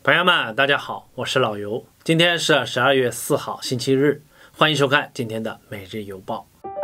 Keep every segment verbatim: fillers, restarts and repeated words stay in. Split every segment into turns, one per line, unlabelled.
朋友们，大家好，我是老游。今天是十二月四号，星期日，欢迎收看今天的每日邮报。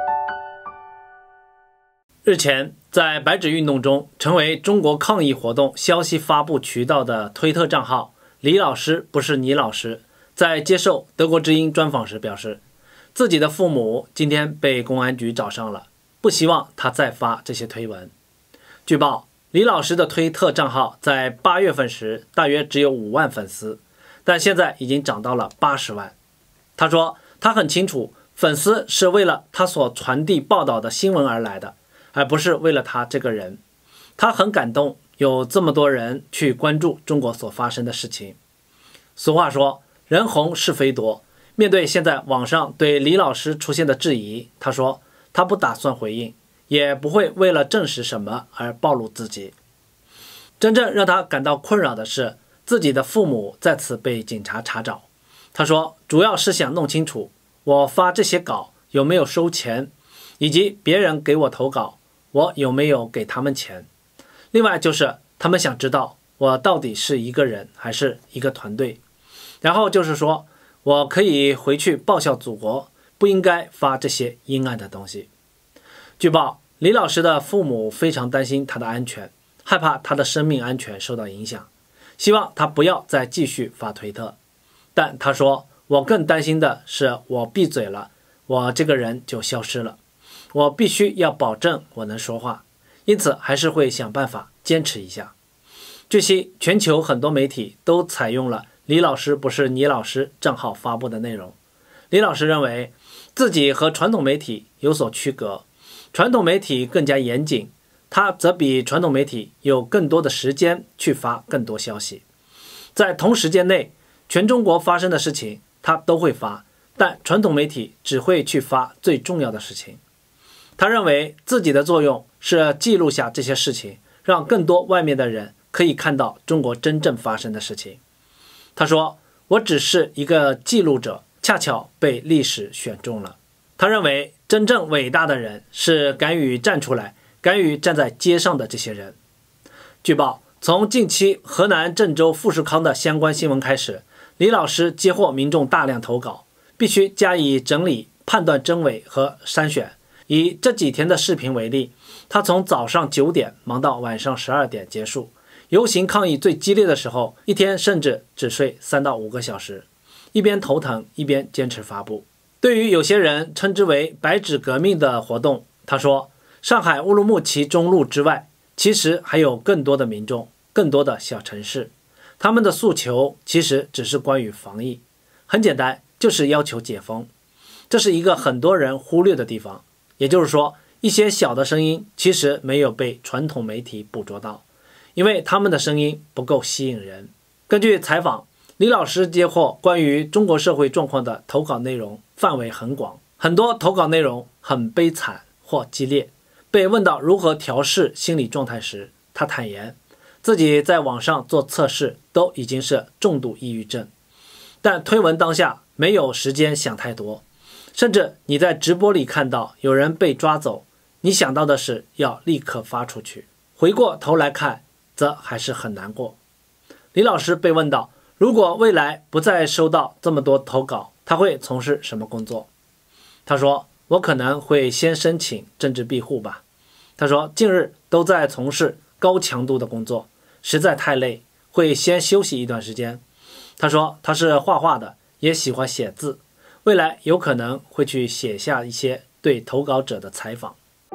日前，在白纸运动中成为中国抗疫活动消息发布渠道的推特账号李老师不是你老师，在接受德国之音专访时表示，自己的父母今天被公安局找上了，不希望他再发这些推文。据报，李老师的推特账号在八月份时大约只有五万粉丝，但现在已经涨到了八十万。他说他很清楚，粉丝是为了他所传递报道的新闻而来的，而不是为了他这个人。他很感动，有这么多人去关注中国所发生的事情。俗话说，人红是非多。面对现在网上对李老师出现的质疑，他说他不打算回应，也不会为了证实什么而暴露自己。真正让他感到困扰的是，自己的父母再次被警察查找。他说，主要是想弄清楚我发这些稿有没有收钱，以及别人给我投稿，我有没有给他们钱。另外就是他们想知道我到底是一个人还是一个团队。然后就是说，我可以回去报效祖国，不应该发这些阴暗的东西。据报，李老师的父母非常担心他的安全，害怕他的生命安全受到影响，希望他不要再继续发推特。但他说，我更担心的是我闭嘴了，我这个人就消失了。我必须要保证我能说话，因此还是会想办法坚持一下。据悉，全球很多媒体都采用了李老师不是你老师账号发布的内容。李老师认为自己和传统媒体有所区隔，传统媒体更加严谨，他则比传统媒体有更多的时间去发更多消息。在同时间内，全中国发生的事情他都会发，但传统媒体只会去发最重要的事情。他认为自己的作用是记录下这些事情，让更多外面的人可以看到中国真正发生的事情。他说，我只是一个记录者，恰巧被历史选中了。他认为真正伟大的人是敢于站出来，敢于站在街上的这些人。据报，从近期河南郑州富士康的相关新闻开始，李老师接获民众大量投稿，必须加以整理、判断真伪和筛选。以这几天的视频为例，他从早上九点忙到晚上十二点结束。游行抗议最激烈的时候，一天甚至只睡三到五个小时，一边头疼一边坚持发布。对于有些人称之为白纸革命的活动，他说，上海乌鲁木齐中路之外，其实还有更多的民众，更多的小城市，他们的诉求其实只是关于防疫，很简单，就是要求解封。这是一个很多人忽略的地方，也就是说，一些小的声音其实没有被传统媒体捕捉到，因为他们的声音不够吸引人。根据采访，李老师接获关于中国社会状况的投稿内容范围很广，很多投稿内容很悲惨或激烈。被问到如何调试心理状态时，他坦言自己在网上做测试都已经是重度抑郁症，但推文当下没有时间想太多，甚至你在直播里看到有人被抓走，你想到的是要立刻发出去，回过头来看则还是很难过。李老师被问到，如果未来不再收到这么多投稿，他会从事什么工作？他说，我可能会先申请政治庇护吧。他说，近日都在从事高强度的工作，实在太累，会先休息一段时间。他说他是画画的，也喜欢写字，未来有可能会去写下一些对投稿者的采访。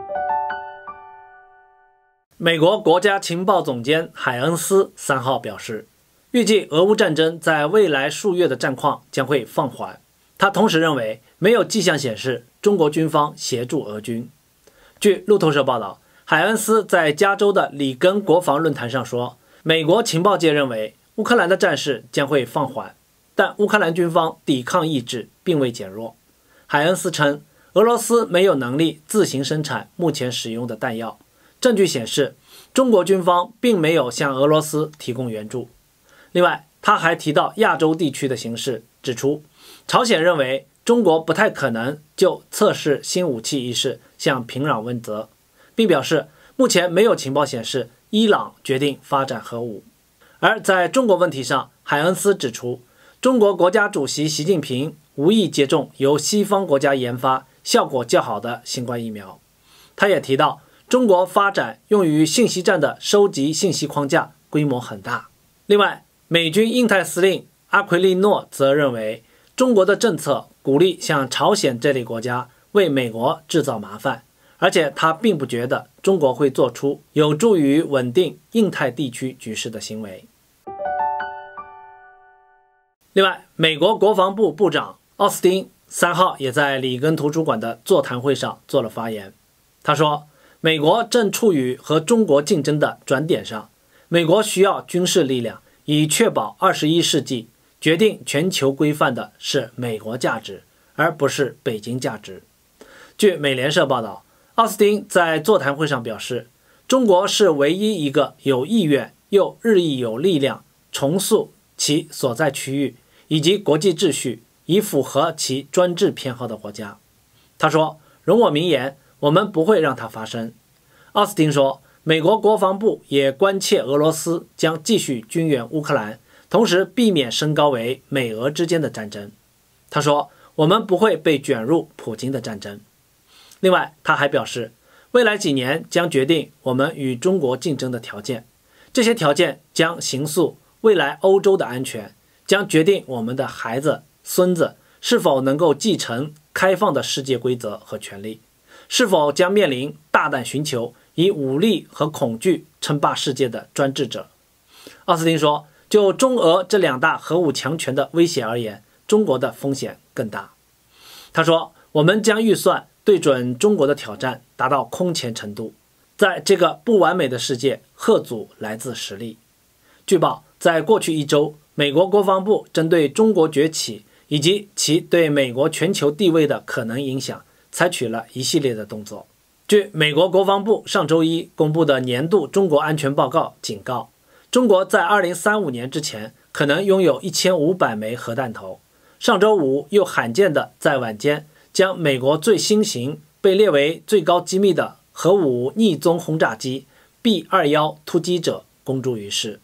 美国国家情报总监海恩斯三号表示，预计俄乌战争在未来数月的战况将会放缓。他同时认为，没有迹象显示中国军方协助俄军。据路透社报道，海恩斯在加州的里根国防论坛上说，美国情报界认为乌克兰的战事将会放缓，但乌克兰军方抵抗意志并未减弱。海恩斯称，俄罗斯没有能力自行生产目前使用的弹药，证据显示中国军方并没有向俄罗斯提供援助。另外，他还提到亚洲地区的形势，指出朝鲜认为中国不太可能就测试新武器一事向平壤问责，并表示目前没有情报显示伊朗决定发展核武。而在中国问题上， 海恩斯指出，中国国家主席习近平无意接种由西方国家研发、效果较好的新冠疫苗。他也提到，中国发展用于信息战的收集信息框架规模很大。另外，美军印太司令阿奎利诺则认为，中国的政策鼓励像朝鲜这类国家为美国制造麻烦，而且他并不觉得中国会做出有助于稳定印太地区局势的行为。另外，美国国防部部长奥斯汀三号也在里根图书馆的座谈会上做了发言。他说，美国正处于和中国竞争的转点上，美国需要军事力量，以确保二十一世纪决定全球规范的是美国价值，而不是北京价值。据美联社报道，奥斯汀在座谈会上表示，中国是唯一一个有意愿又日益有力量重塑其所在区域以及国际秩序，以符合其专制偏好的国家。他说，容我明言，我们不会让它发生。奥斯汀说，美国国防部也关切俄罗斯将继续军援乌克兰，同时避免升高为美俄之间的战争。他说，我们不会被卷入普京的战争。另外，他还表示，未来几年将决定我们与中国竞争的条件，这些条件将形塑未来欧洲的安全，将决定我们的孩子、孙子是否能够继承开放的世界规则和权利，是否将面临大胆寻求以武力和恐惧称霸世界的专制者。奥斯汀说，就中俄这两大核武强权的威胁而言，中国的风险更大。他说，我们将预算对准中国的挑战达到空前程度，在这个不完美的世界吓阻来自实力。据报，在过去一周，美国国防部针对中国崛起以及其对美国全球地位的可能影响，采取了一系列的动作。据美国国防部上周一公布的年度中国安全报告警告，中国在二零三五年之前可能拥有一千五百枚核弹头。上周五又罕见的在晚间将美国最新型被列为最高机密的核武逆踪轰炸机 B 二十一 突击者公诸于世。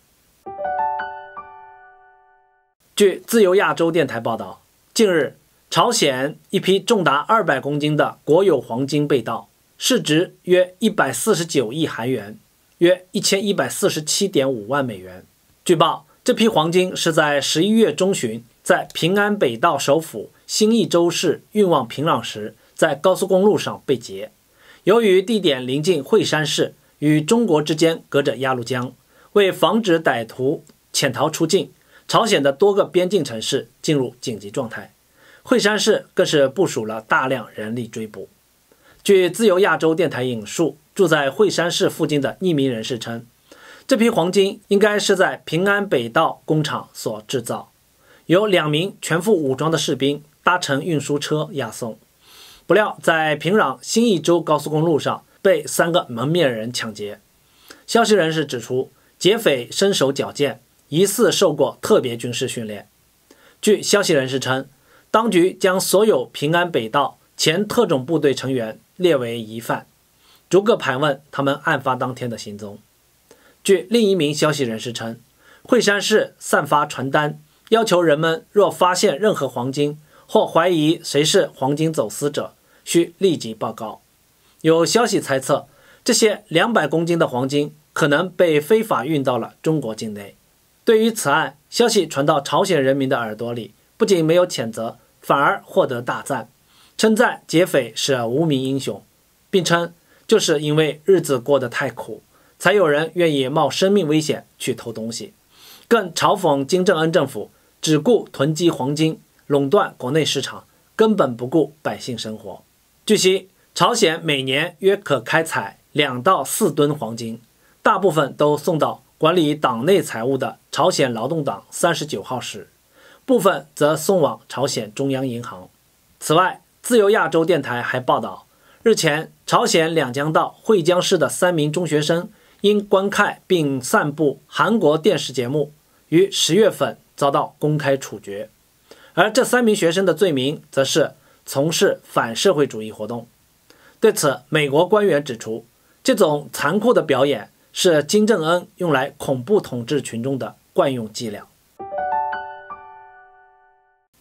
据自由亚洲电台报道，近日朝鲜一批重达二百公斤的国有黄金被盗，市值约一百四十九亿韩元，约一千一百四十七点五万美元。据报，这批黄金是在十一月中旬在平安北道首府新义州市运往平壤时，在高速公路上被劫。由于地点临近惠山市，与中国之间隔着鸭绿江，为防止歹徒潜逃出境，朝鲜的多个边境城市进入紧急状态，惠山市更是部署了大量人力追捕。据自由亚洲电台引述住在惠山市附近的匿名人士称，这批黄金应该是在平安北道工厂所制造，有两名全副武装的士兵搭乘运输车押送。不料在平壤新义州高速公路上被三个蒙面人抢劫。消息人士指出，劫匪身手矫健，疑似受过特别军事训练。据消息人士称，当局将所有平安北道前特种部队成员列为疑犯，逐个盘问他们案发当天的行踪。据另一名消息人士称，惠山市散发传单，要求人们若发现任何黄金或怀疑谁是黄金走私者，需立即报告。有消息猜测，这些两百公斤的黄金可能被非法运到了中国境内。对于此案，消息传到朝鲜人民的耳朵里，不仅没有谴责，反而获得大赞，称赞劫匪是无名英雄，并称就是因为日子过得太苦，才有人愿意冒生命危险去偷东西，更嘲讽金正恩政府只顾囤积黄金，垄断国内市场，根本不顾百姓生活。据悉，朝鲜每年约可开采两到四吨黄金，大部分都送到管理党内财务的朝鲜劳动党三十九号室，部分则送往朝鲜中央银行。此外，自由亚洲电台还报道，日前朝鲜两江道惠江市的三名中学生因观看并散布韩国电视节目，于十月份遭到公开处决。而这三名学生的罪名则是从事反社会主义活动。对此，美国官员指出，这种残酷的表演是金正恩用来恐怖统治群众的惯用伎俩。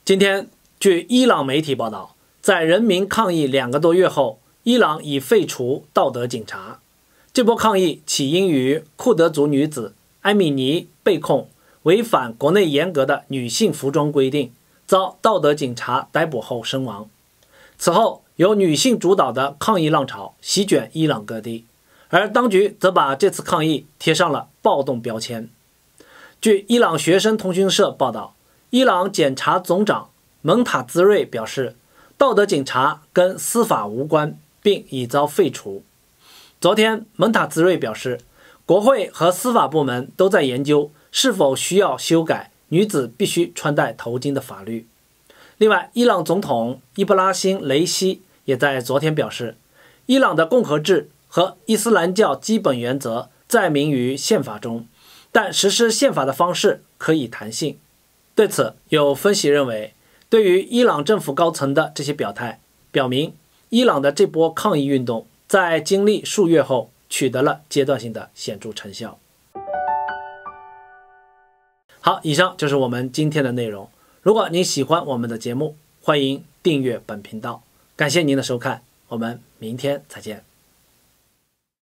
今天，据伊朗媒体报道，在人民抗议两个多月后，伊朗已废除道德警察。这波抗议起因于库德族女子埃米尼被控违反国内严格的女性服装规定，遭道德警察逮捕后身亡。此后，由女性主导的抗议浪潮席卷伊朗各地，而当局则把这次抗议贴上了暴动标签。据伊朗学生通讯社报道，伊朗检察总长蒙塔兹瑞表示，道德警察跟司法无关，并已遭废除。昨天，蒙塔兹瑞表示，国会和司法部门都在研究是否需要修改女子必须穿戴头巾的法律。另外，伊朗总统伊布拉辛·雷西也在昨天表示，伊朗的共和制和伊斯兰教基本原则载明于宪法中，但实施宪法的方式可以弹性。对此，有分析认为，对于伊朗政府高层的这些表态，表明伊朗的这波抗议运动在经历数月后取得了阶段性的显著成效。好，以上就是我们今天的内容。如果您喜欢我们的节目，欢迎订阅本频道。感谢您的收看，我们明天再见。